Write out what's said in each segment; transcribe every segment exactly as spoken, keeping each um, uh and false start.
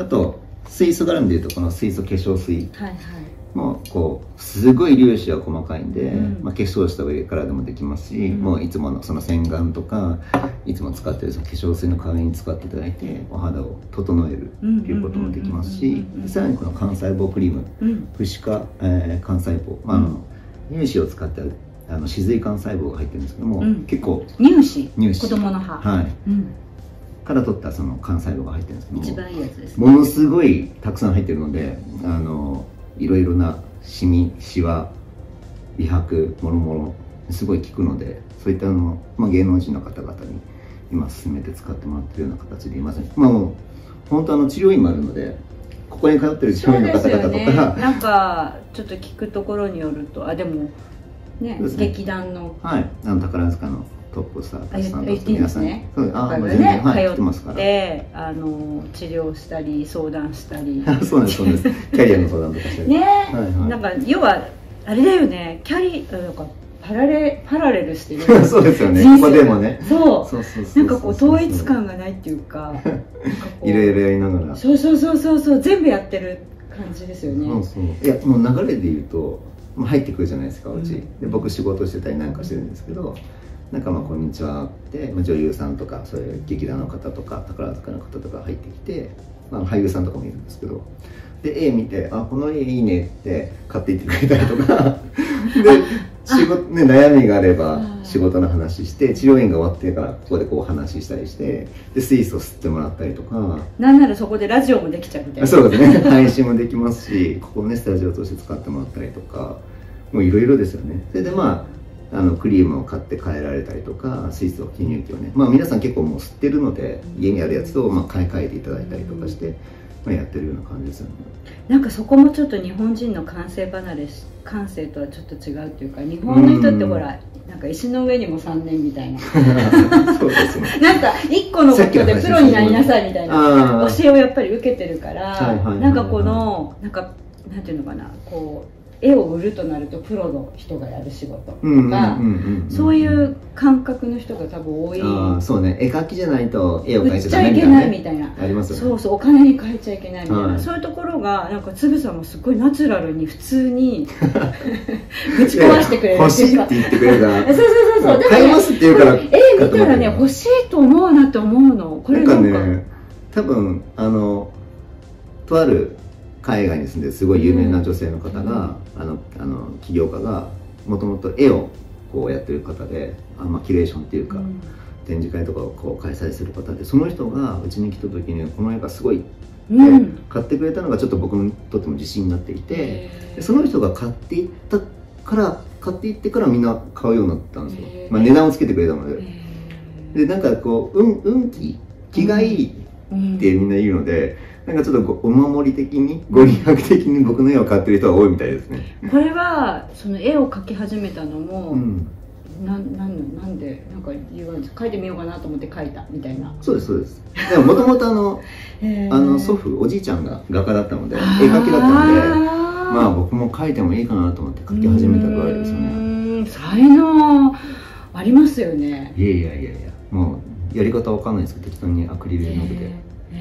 と水素絡みでいうとこの水素化粧水はいはいもうこうすごい粒子が細かいんで、 うんまあ、化粧した上からでもできますし、うん、もういつものその洗顔とかいつも使ってるその化粧水の代わりに使っていただいてお肌を整えるっていうこともできますし、さらにこの幹細胞クリーム、うん、不死化、えー、幹細胞、まあ、あの乳歯を使ってあの歯髄幹細胞が入ってるんですけども、うん、結構乳歯乳歯子供の歯はい、うん、から取ったその幹細胞が入ってるんですけども一番いいやつですね。 ものすごいたくさん入ってるのであのいろいろなシミ、シワ、美白、もろもろすごい効くので、そういったあの、まあ、芸能人の方々に今勧めて使ってもらってるような形でいますね。まあもう本当あの治療院もあるので、ここに通ってる治療院の方々とか、 ね、なんかちょっと聞くところによると、あでもね、ね劇団のはいあの宝塚のトップスターたちさんと皆さんね、 そうああね通ってあの治療したり相談したりそうなんですそうですキャリアの相談とかしてね、はいはい、なんか要はあれだよねキャリなんかパラレパラレルしてるそうですよねここでもねそうそうそうそうなんかこう統一感がないっていうかいろいろやりながらそうそうそうそうそう全部やってる感じですよね。 そうそういやもう流れで言うと入ってくるじゃないですかうち、うん、で僕仕事してたりなんかしてるんですけど、なんかまあこんにちはって、まあ、女優さんとかそういう劇団の方とか宝塚の方とか入ってきて、まあ、俳優さんとかもいるんですけどで絵見て「あこの絵いいね」って買っていってくれたりとかで仕事、ね、悩みがあれば仕事の話して治療院が終わってからここでこう話したりしてで水素吸ってもらったりとかなんならそこでラジオもできちゃうみたいなそうですね配信もできますしここをねスタジオとして使ってもらったりとかもういろいろですよね。それでまああのクリームを買って変えられたりとか水素記入器をねまあ皆さん結構もう吸ってるので家にあるやつをまあ買い替えていただいたりとかして、まあ、やってるような感じですよね。 なんかそこもちょっと日本人の感性離れ感性とはちょっと違うっていうか日本の人ってほらなんか石の上にもさんねんみたいなそうですねなんか一個のことでプロになりなさいみたいな教えをやっぱり受けてるからなんかこのなんかなんていうのかなこう絵を売るとなるとプロの人がやる仕事とかそういう感覚の人が多分多い。 あそうね絵描きじゃないと絵を描いちゃダメみたいな、ね、売っちゃいけないみたいなありますよね。 そうそうお金に変えちゃいけないみたいな、はい、そういうところがなんかつぶさんもすごいナチュラルに普通にぶち壊してくれる欲しいって言ってくれるからそうそうそうそう買いますって言うから絵見たらね欲しいと思うなって思うのこれなんかね多分あのとある海外に住んですごい有名な女性の方が、うん、あのあの起業家がもともと絵をこうやってる方であ、まあ、キュレーションっていうか、うん、展示会とかをこう開催する方でその人がうちに来た時にこの絵がすごいって、うん、買ってくれたのがちょっと僕にとっても自信になっていてでその人が買っていったから買っていってからみんな買うようになったんですよ、まあ、値段をつけてくれたのででなんかこう運運気気がいいってみんな言うので、なんかちょっとお守り的にご利益的に僕の絵を描ってる人が多いみたいですね。 これはその絵を描き始めたのも、うん、ななんなんでなんか言わ描いてみようかなと思って描いたみたいな。 そうですそうです。でももともとあのあの祖父おじいちゃんが画家だったので絵描きだったので、まあ僕も描いてもいいかなと思って描き始めたぐらいですね。 才能ありますよね。 いやいやいやいやもうやり方わかんないですけど適当にアクリル絵の具で。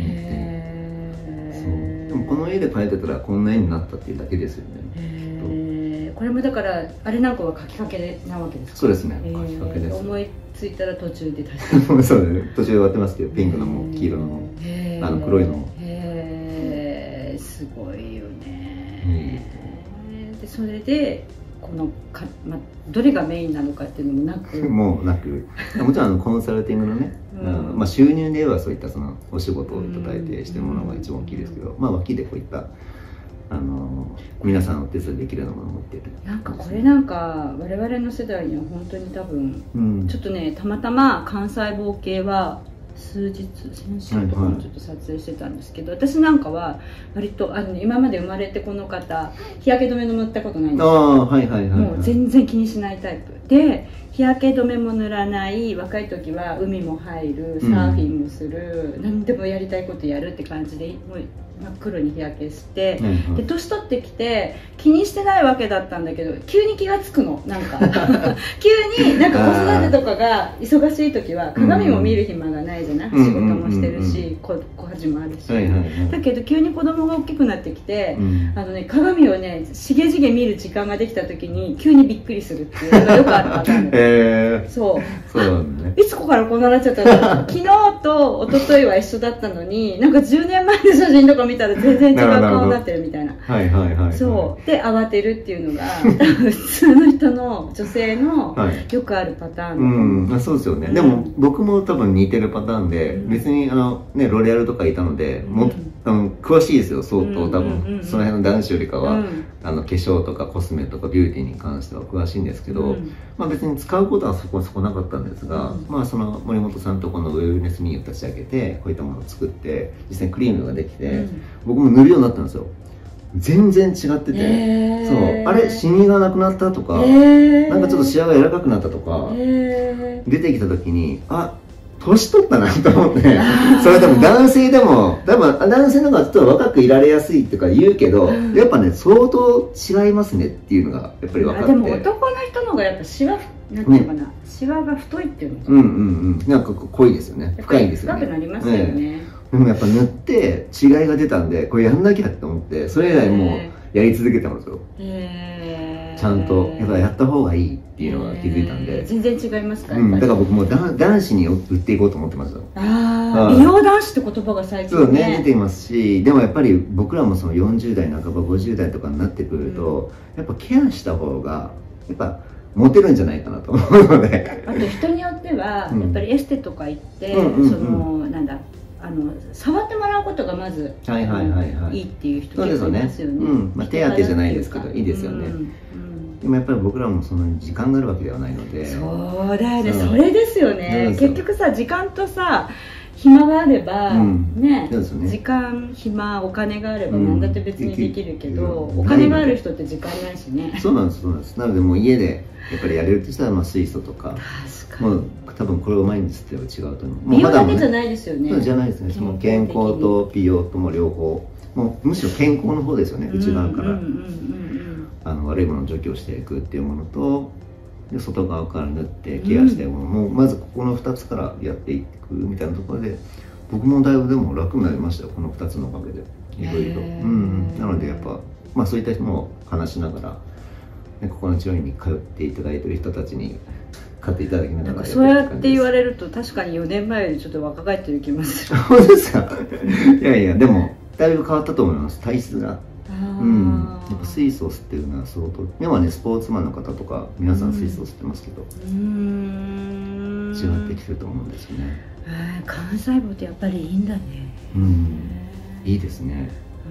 でもこの絵で描いてたらこんな絵になったっていうだけですよね。 へこれもだからあれなんかは描きかけなわけですか。 そうですね。描きかけです。 思いついたら途中で足してそうですね。途中で終わってますけどピンクのも黄色のもあの黒いのも。 へえすごいよね。でそれでこのか、ま、どれがメインなのかっていうのもなくもうなくもちろんあのコンサルティングのね、うんまあ、収入ではそういったそのお仕事をいただいてしてるものが一番大きいですけど、まあ脇でこういったあの皆さんお手伝いできるようなものを持っている。 なんかこれなんか我々の世代には本当に多分、うん、ちょっとねたまたま幹細胞系は数日先週とかもちょっと撮影してたんですけど、はいはい、私なんかは割とあの今まで生まれてこの方日焼け止めの塗ったことないんですよ。もう全然気にしないタイプで日焼け止めも塗らない若い時は海も入るサーフィンもする、うん、何でもやりたいことやるって感じでもう真っ黒に日焼けして、 はいはい、 で年取ってきて気にしてないわけだったんだけど急に気がつくのなんか急になんか子育てとかが忙しい時は鏡も見る暇がないじゃない、うん、仕事もしてるし子恥もあるし、はいはいはい、だけど急に子供が大きくなってきて、うん、あのね、鏡をねしげじげ見る時間ができた時に急にびっくりするっていうのがよくあるパターンです、えー、そうそうなんだね、いつこからこうなっちゃったの昨日と一昨日は一緒だったのになんかじゅうねんまえの写真とか見たら全然違う顔になってるみたいな、はいはいはい、はい、そうで慌てるっていうのが普通の人の女性のよくあるパターンだと思う、 うん、あ、そうですよね、うん、でも僕も多分似てるパターンで、うん、別にあの、ね、ロレアルとかいたのでも、うん、あの詳しいですよ相当、多分その辺の男子よりかは、うん、あの化粧とかコスメとかビューティーに関しては詳しいんですけど、うん、まあ、別に使うことはそこそこなかったんですが、うん、まあ、その森本さんとこのウェルネスミーを立ち上げてこういったものを作って実際にクリームができて、うん、僕も塗るようになったんですよ。全然違ってて、えー、そうあれシミがなくなったとか、えー、なんかちょっとシワが柔らかくなったとか、えー、出てきた時にあ年取ったなと思ってそれでも男性でも多分男性の方がちょっと若くいられやすいとか言うけど、うん、やっぱね相当違いますねっていうのがやっぱり分かって、 でも男の人の方がやっぱシワなんていうかな、ね、シワが太いっていうのかな、 うんうんうんなんか濃いですよね、深いんですよね、 深くなりますよね、ね、 でもやっぱ塗って違いが出たんでこれやんなきゃって思ってそれ以来もうやり続けてますよ、えー、ちゃんとやっぱやった方がいいっていうのが気づいたんで、 えー、全然違いますか、 うん、だから僕もう男子に売っていこうと思ってました。 ああ、美容男子って言葉が最近ね、 そうね出ていますし、でもやっぱり僕らもそのよんじゅう代半ばごじゅう代とかになってくると、うん、やっぱケアした方がやっぱモテるんじゃないかなと思うので、 あと人によってはやっぱりエステとか行って、うん、そのなんだあの触ってもらうことがまずいいっていう人結構いますよね。 うん、まあ、手当てじゃないですけどいいですよね、うんうん、でもやっぱり僕らもその時間があるわけではないので、 そうだよね、それですよね。結局さ時間とさ暇があれば、うん、ね, ね時間暇お金があれば何だって別にできるけど、うん、お金がある人って時間ないしね。 そうなんですそうなんです。なのでもう家でやっぱりやれるとしたらまあ水素とか、確かにもう多分これを毎日って違うと思う。 美容だけじゃないですよね。 そうじゃないですね。もう健康と美容とも両方、もうむしろ健康の方ですよね、内側からあの悪いものを除去していくっていうものと、で外側から塗ってケアしていくもの、うん、もうまずここのふたつからやっていくみたいなところで僕もだいぶでも楽になりましたよ、このふたつのおかげでいろいろ。なのでやっぱ、まあ、そういった人も話しながら、ね、ここの治療院に通っていただいている人たちに買っていただきながら、 そうやって言われると確かによねんまえよりちょっと若返ってる気もする。 そうですか。いやいやでもだいぶ変わったと思います、体質が。うん、やっぱ水素を吸ってるのは相当、今はねスポーツマンの方とか皆さん水素を吸ってますけど、うん、違ってきてると思うんですよね。 えー、幹細胞ってやっぱりいいんだね。 うん、いいですね。 うん、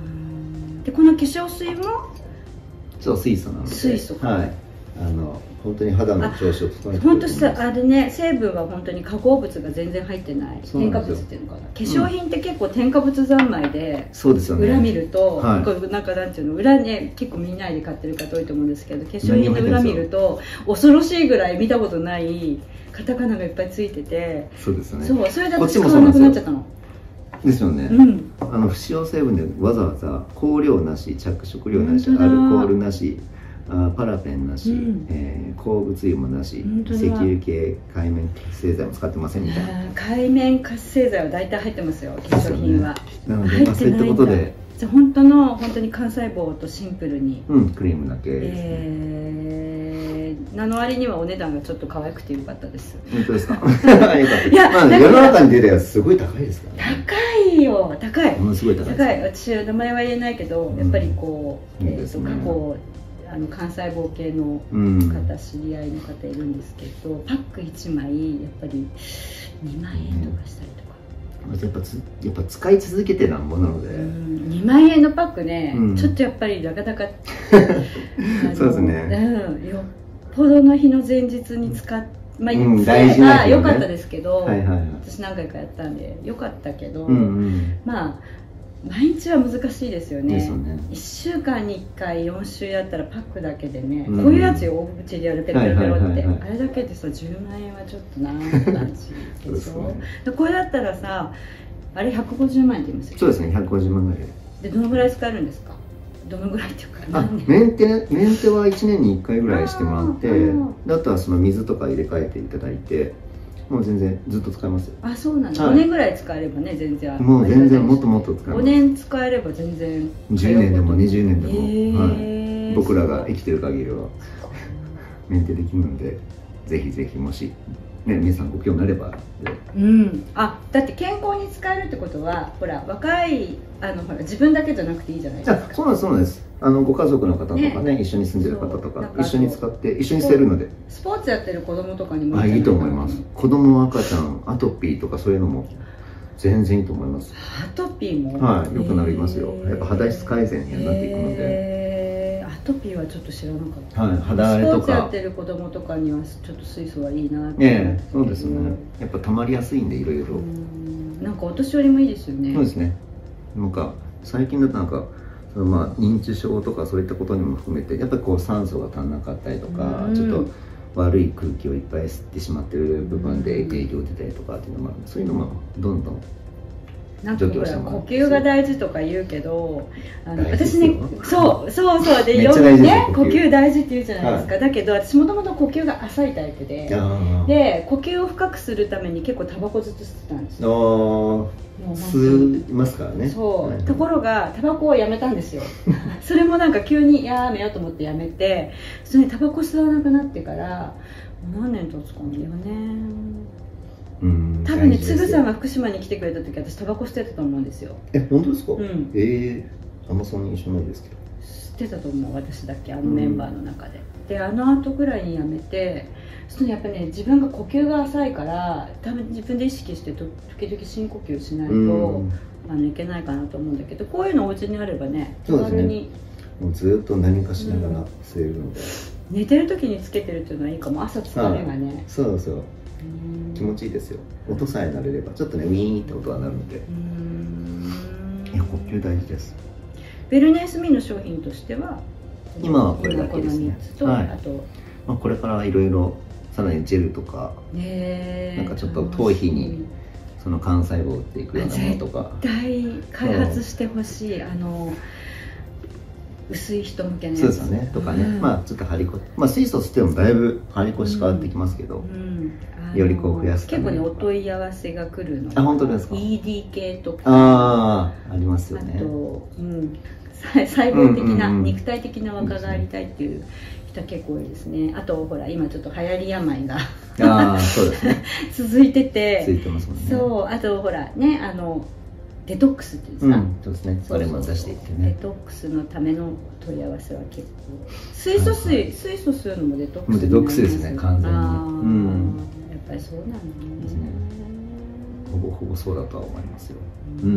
でこの化粧水もそう水素なので、 水素か、 はい、あの本当に肌の調子を整えてくれる。 本当さあれね、成分は本当に化合物が全然入ってない、添加物っていうのかな。化粧品って結構添加物三昧で、 そうですよね、 裏見ると、はい、こうなんかなんていうの、裏ね結構みんなで買ってる方多いと思うんですけど、化粧品の裏見ると恐ろしいぐらい見たことないカタカナがいっぱいついてて、 そうですね。 そう、それだと使わなくなっちゃったの。 ですよね、うん、あの不使用成分でわざわざ香料なし、着色料なし、アルコールなし、あパラペンなし、うん、えー、鉱物油もなし、石油系界面活性剤も使ってませんみたいな。 界面活性剤は大体入ってますよ、化粧品は。 なので、まあ、そういったことでじゃあ本当の本当に幹細胞とシンプルに、 うん、クリームだけですね。 えー、なの割にはお値段がちょっと可愛くてよかったです。 本当ですか。いや、まあ、世の中に出るやつすごい高いですからね。 高いよ、高い。 ものすごい高い。 高い。私名前は言えないけど、やっぱりこう、うん、えーと過去あの幹細胞系の方、うん、知り合いの方いるんですけど、パックいちまいやっぱりにまんえんとかしたりとか。 やっぱつやっぱ使い続けてなんぼなので、うん、 にまんえんのパックね、うん、ちょっとやっぱりなかなかそうですね、 うん、よっぽどの日の前日に使って、まあ、うん、大事な良かったですけど、はいはいはい、私何回かやったんで良かったけど、うんうん、まあ毎日は難しいですよね。ですよね。いっしゅうかんにいっかいよん週やったらパックだけでね、うん、こういうやつよ、大口でやるペロペロペロって、あれだけでさじゅうまんえんはちょっとなーって感じでしょ。でこれだったらさ、あれひゃくごじゅうまんえんって言いますよね。 そうですね、ひゃくごじゅうまんぐらいででどのぐらい使えるんですか？どのぐらいっていうか、 あ、メンテメンテはいちねんにいっかいぐらいしてもらって、であとはその水とか入れ替えていただいて、もう全然ずっと使えますよ。 あ、そうなんだ、はい、ごねんぐらい使えればね、全然もう全然もっともっと使えます。 ごねん使えれば全然じゅうねんでもにじゅうねんでも、はい、僕らが生きてる限りはメンテできるので、ぜひぜひもしね、皆さんご興味あれば。 うん、あ、だって健康に使えるってことは、ほら若いあのほら自分だけじゃなくていいじゃないですか。 そうなんです、そうなんです。あのご家族の方とかね、ね、一緒に住んでる方とか一緒に使って一緒に捨てるので、 スポーツやってる子供とかにもいいと思います。子供、赤ちゃん、アトピーとかそういうのも全然いいと思います。 アトピーもはい、良くなりますよ。やっぱ肌質改善になっていくので。 アトピーはちょっと知らなかった。 はい、肌荒れとか。 スポーツやってる子供とかにはちょっと水素はいいなって。 ね、そうですね。やっぱ溜まりやすいんでいろいろ。 なんかお年寄りもいいですよね。 そうですね。なんか最近だとなんかそのまあ認知症とかそういったことにも含めてやっぱりこう酸素が足んなかったりとか、ちょっと悪い空気をいっぱい吸ってしまってる部分で影響出たりとかっていうのもある。そういうのもどんどん。 なんかほら呼吸が大事とか言うけど、あの私ね、そうそうそうでよくね呼吸大事って言うじゃないですか、はい、だけど私もともと呼吸が浅いタイプで、で呼吸を深くするために結構タバコずっと吸ってたんですよ。もう吸いますからね。 そう、はい、ところがタバコをやめたんですよそれもなんか急にやめようと思ってやめて、それにタバコ吸わなくなってから何年経つかな、よねん。 うん多分ね、つぐさんが福島に来てくれた時私タバコ吸ってたと思うんですよ。 え、本当ですか？ うん、 ええー、あんまそんな印象ないですけど吸ってたと思う、私だけ、あのメンバーの中で、うん、であの後ぐらいにやめて、そのやっぱね自分が呼吸が浅いから多分自分で意識してと時々深呼吸しないと、うん、あのいけないかなと思うんだけど、こういうのお家にあればね、 手軽に、もうずっと何かしながら吸えるので、 うん、寝てる時につけてるっていうのはいいかも。朝疲れがね、 そうそう、気持ちいいですよ。音さえ慣れればちょっとねウィーンって音はなるので、うーん、いや呼吸大事です。 ベルネスミの商品としては今はこれだけですね。 と、はい、あと、 まあ、これからいろいろさらにジェルとか、なんかちょっと頭皮にその幹細胞を打っていくようなものとか絶対開発してほしい、あの薄い人向けのやつ。 そうですよね。とかね、うん、まあちょっと張りこ、まあ水素吸ってもだいぶ張り腰変わってきますけど、うんうん、よりこう増やすために結構ねお問い合わせが来るの。 あ、本当ですか？ イーディー 系とか、 ああ、ありますよね。 あと、うん、細胞的な、うんうんうん、肉体的な若返りたいっていう人は結構多いですね。あとほら今ちょっと流行り病があそうですね続いてて、 続いてますもんね。 そう、あとほらね、あのデトックスっていうんですか、うん、 そうですね、それも出していってね。 デトックスのための問い合わせは結構、水素水、はいはい、水素吸うのもデトックス、 デトックスですね、完全に。 うん、やっぱりそうなんだね。ですね、 ほぼほぼそうだとは思いますよ。うん、うん、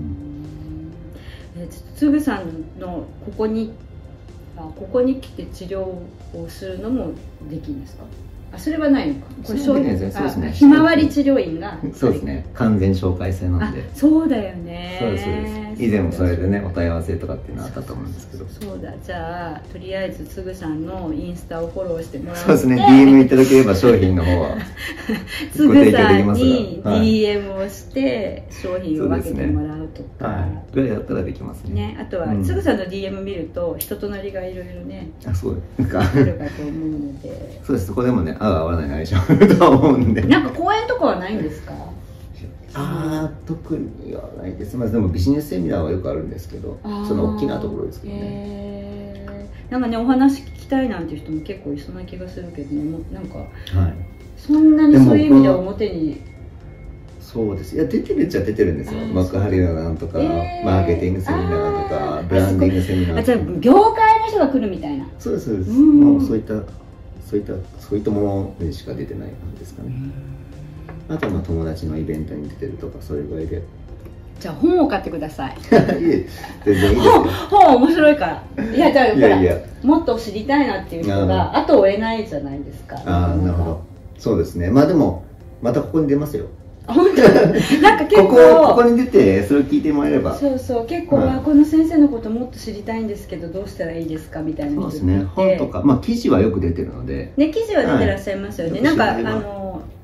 えつぐさんのここにあここに来て治療をするのもできるんですか？あ、それはないのか。これそうですね。ひまわり治療院が。 そうですね。完全紹介制なんで。 そうだよね。 そうですそうです。以前もそれでねお問い合わせとかっていうのはあったと思うんですけど。 そうだ。じゃあとりあえずつぐさんのインスタをフォローしてもらって。 そうですね。ディーエム いただければ商品の方はつぐさんに ディーエム をして商品を分けてもらうとか。 はい。ぐらいやったらできますね。 ね。あとはつぐさんの ディーエム 見ると人となりがいろいろね。 あ、そうですか。 あるかと思うので。 そうです。そこでもね。合う合わない相性と思うんで、 なんか講演とかはないんですか？ ああ、特にはないです。まあでもビジネスセミナーはよくあるんですけど、その大きなところですけどね。 えー、なんかねお話聞きたいなんていう人も結構いそうな気がするけどね、もなんか、はい、そんなにそういう意味では表に。 そうです。いや出てるっちゃ出てるんですよ。幕張のなんとか、えー、マーケティングセミナーとかブランディングセミナーとか。あ、じゃあ業界の人が来るみたいな。 そうですそうです。もうそういったそういったそういったものでしか出てない感じですかね。あとはまあ友達のイベントに出てるとかそれぐらいで。 じゃあ本を買ってください。いえ、全然いいですよ。 本面白いから。いやじゃあほらもっと知りたいなっていう人が後を得ないじゃないですか。 ああ、なるほど。そうですね。まあでもまたここに出ますよ。 本当なんか結構ここここに出てそれを聞いてもらえれば。 そうそう、結構、はい、この先生のこともっと知りたいんですけどどうしたらいいですかみたいな。 そうですね。本とかまあ記事はよく出てるので。 ね、記事は出てらっしゃいますよね。はい、なんかあの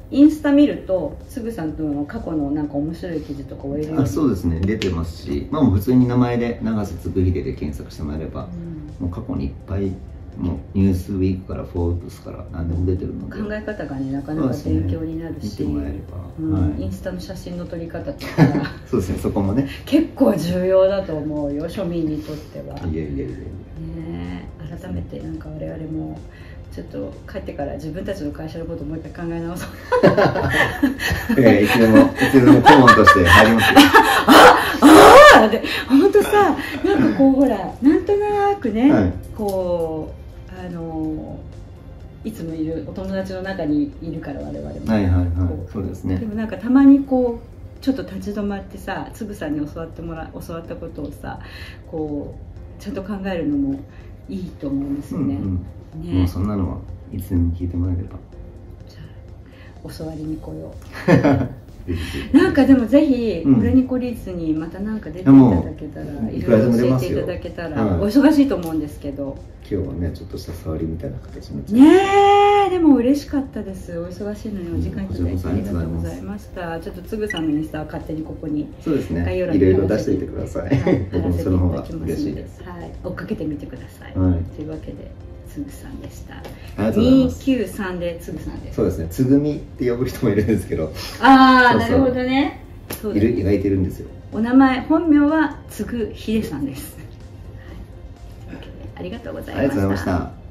インスタ見るとつぐさんとの過去のなんか面白い記事とかを得るように。 あ、そうですね、出てますし、まあもう普通に名前で永瀬嗣秀で検索してもらえれば、うん、もう過去にいっぱい、もうニュースウィークからフォーブスから何でも出てるので、 考え方がねなかなか勉強になるし、 ね、見てもらえれば、 うん、はい、インスタの写真の撮り方とかそうですね、そこもね結構重要だと思うよ、庶民にとっては。 いやいやいやいや、 ね、改めてなんか我々もちょっと帰ってから自分たちの会社のことをもう一回考え直そう。 ええ、いつでもいつでも顧問として入りますよ。 ああ、で本当さ、なんかこうほらなんとなくね、はい、こうあのいつもいるお友達の中にいるから我々も。 はいはいはい、そうですね。 でもなんかたまにこうちょっと立ち止まってさ、つぐさんに教わってもら教わったことをさ、こうちゃんと考えるのもいいと思うんですよね。うんうん、ね、 もうそんなのはいつでも聞いてもらえれば。 じゃあ教わりに来よう。なんかでもぜひオレニコリーズにまたなんか出ていただけたら、うん、いろいろ教えていただけたら、お忙しいと思うんですけど、 今日はねちょっとした触りみたいな形になっちゃうねえ、でも嬉しかったです。お忙しいのにお時間いただいてありがとうございました。ちょっとつぐさんのインスタは勝手にここにそうですね、いろいろ出していてください。僕もその方が嬉しいです。 はい、追っかけてみてください。 はい、 というわけでつぐさんでした。 にきゅうさんでつぐさんです。 そうですね、つぐみって呼ぶ人もいるんですけど、 ああ、なるほどね。 いる、意外といるんですよ。 お名前本名はつぐひでさんです。ありがとうございました。 ありがとうございました。